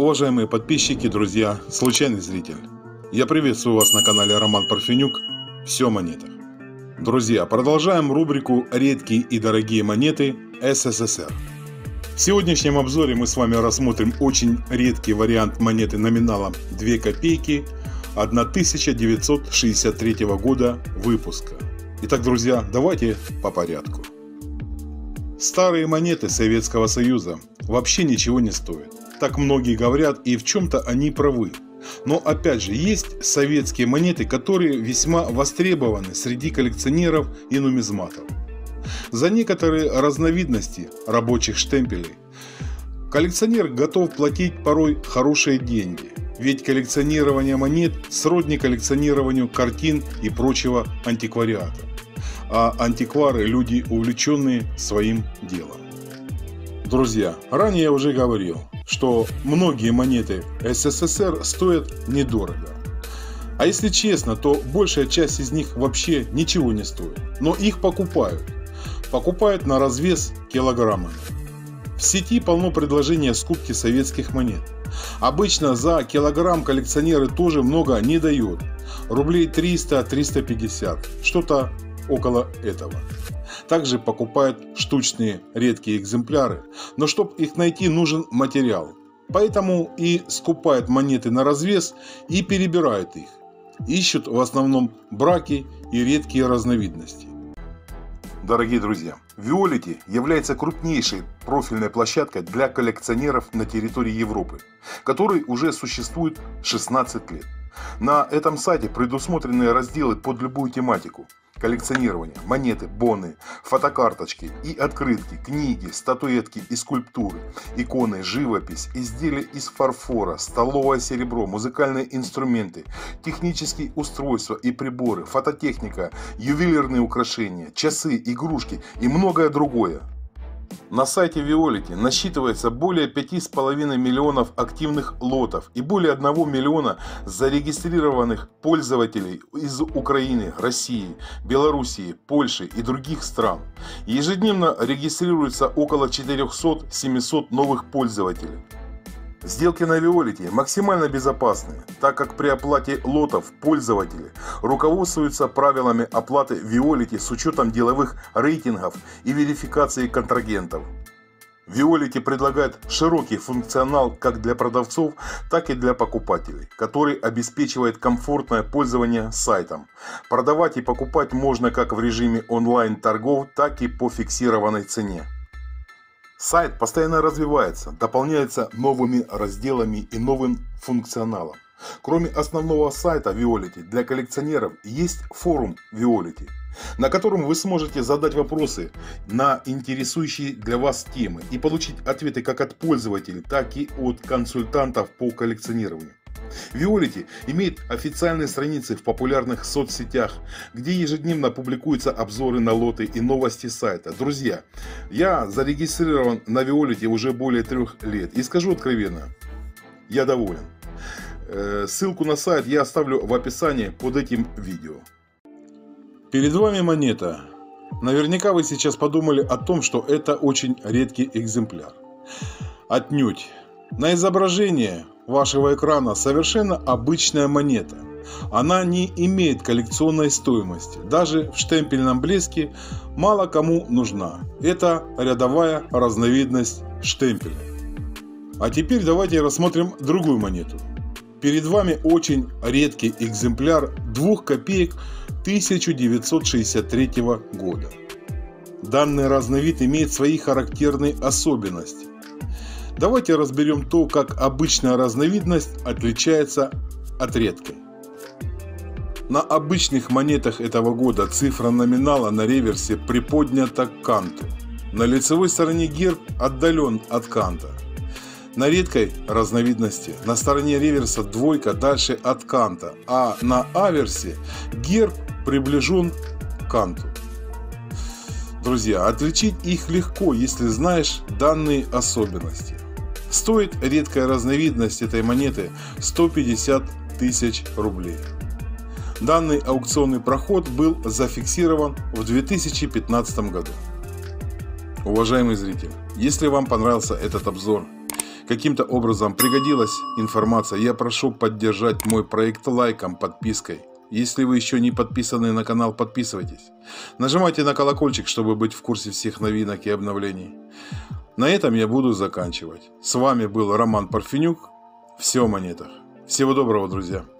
Уважаемые подписчики, друзья, случайный зритель, я приветствую вас на канале Роман Парфенюк. Все о монетах. Друзья, продолжаем рубрику «Редкие и дорогие монеты СССР». В сегодняшнем обзоре мы с вами рассмотрим очень редкий вариант монеты номиналом 2 копейки 1963 года выпуска. Итак, друзья, давайте по порядку. Старые монеты Советского Союза вообще ничего не стоят. Так многие говорят, и в чем-то они правы. Но опять же, есть советские монеты, которые весьма востребованы среди коллекционеров и нумизматов. За некоторые разновидности рабочих штемпелей коллекционер готов платить порой хорошие деньги. Ведь коллекционирование монет сродни коллекционированию картин и прочего антиквариата. А антиквары – люди, увлеченные своим делом. Друзья, ранее я уже говорил, что многие монеты СССР стоят недорого. А если честно, то большая часть из них вообще ничего не стоит. Но их покупают. Покупают на развес килограммами. В сети полно предложений о скупке советских монет. Обычно за килограмм коллекционеры тоже много не дают. Рублей 300-350, что-то около этого. Также покупают штучные редкие экземпляры, но чтобы их найти, нужен материал. Поэтому и скупают монеты на развес и перебирают их. Ищут в основном браки и редкие разновидности. Дорогие друзья, Виолити является крупнейшей профильной площадкой для коллекционеров на территории Европы, который уже существует 16 лет. На этом сайте предусмотрены разделы под любую тематику. Коллекционирование, монеты, боны, фотокарточки и открытки, книги, статуэтки и скульптуры, иконы, живопись, изделия из фарфора, столовое серебро, музыкальные инструменты, технические устройства и приборы, фототехника, ювелирные украшения, часы, игрушки и многое другое. На сайте Виолити насчитывается более 5,5 миллионов активных лотов и более 1 миллиона зарегистрированных пользователей из Украины, России, Белоруссии, Польши и других стран. Ежедневно регистрируется около 400-700 новых пользователей. Сделки на Виолити максимально безопасны, так как при оплате лотов пользователи руководствуются правилами оплаты Виолити с учетом деловых рейтингов и верификации контрагентов. Виолити предлагает широкий функционал как для продавцов, так и для покупателей, который обеспечивает комфортное пользование сайтом. Продавать и покупать можно как в режиме онлайн-торгов, так и по фиксированной цене. Сайт постоянно развивается, дополняется новыми разделами и новым функционалом. Кроме основного сайта Виолити, для коллекционеров есть форум Виолити, на котором вы сможете задать вопросы на интересующие для вас темы и получить ответы как от пользователей, так и от консультантов по коллекционированию. Виолити имеет официальные страницы в популярных соцсетях, где ежедневно публикуются обзоры на лоты и новости сайта. Друзья, я зарегистрирован на Виолити уже более 3 лет и скажу откровенно, я доволен. Ссылку на сайт я оставлю в описании под этим видео. Перед вами монета. Наверняка вы сейчас подумали о том, что это очень редкий экземпляр. Отнюдь. На изображении вашего экрана совершенно обычная монета. Она не имеет коллекционной стоимости. Даже в штемпельном блеске мало кому нужна. Это рядовая разновидность штемпеля. А теперь давайте рассмотрим другую монету. Перед вами очень редкий экземпляр 2 копеек 1963 года. Данный разновид имеет свои характерные особенности. Давайте разберем то, как обычная разновидность отличается от редкой. На обычных монетах этого года цифра номинала на реверсе приподнята к канту. На лицевой стороне герб отдален от канта. На редкой разновидности на стороне реверса 2 дальше от канта, а на аверсе герб приближен к канту. Друзья, отличить их легко, если знаешь данные особенности. Стоит редкая разновидность этой монеты 150 тысяч рублей. Данный аукционный проход был зафиксирован в 2015 году. Уважаемый зритель, если вам понравился этот обзор, каким-то образом пригодилась информация, я прошу поддержать мой проект лайком, подпиской. Если вы еще не подписаны на канал, подписывайтесь. Нажимайте на колокольчик, чтобы быть в курсе всех новинок и обновлений. На этом я буду заканчивать. С вами был Роман Парфенюк. Все о монетах. Всего доброго, друзья.